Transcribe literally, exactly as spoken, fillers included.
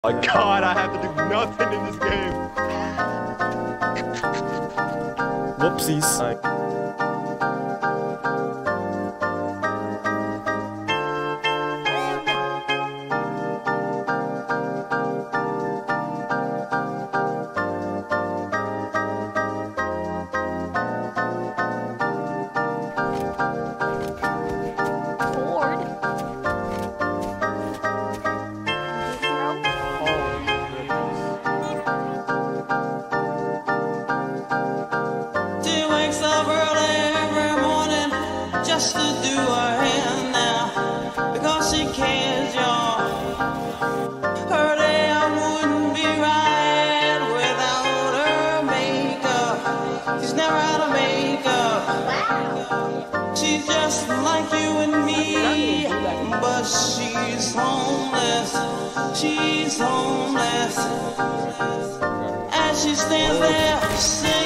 My God, I have to do nothing in this game. Whoopsies. Just to do her hair now, because she cares, y'all. Her day wouldn't be right without her makeup. She's never out of makeup. Wow. She's just like you and me, but she's homeless. She's homeless. As she stands there,